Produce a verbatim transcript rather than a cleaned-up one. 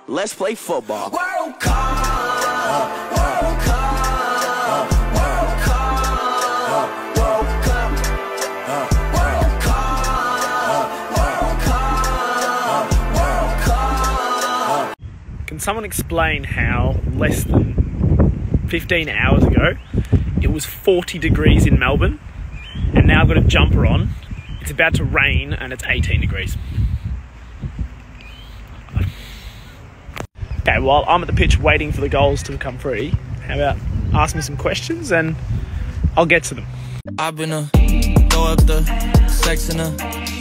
let's play football. World Cup, World Cup, World Cup, World Cup, World Cup, World Cup, World Cup. Can someone explain how less than fifteen hours ago it was forty degrees in Melbourne and now I've got a jumper on, it's about to rain and it's eighteen degrees? Okay, while I'm at the pitch waiting for the goals to become free, how about ask me some questions and I'll get to them. I've been a throw up the sex in a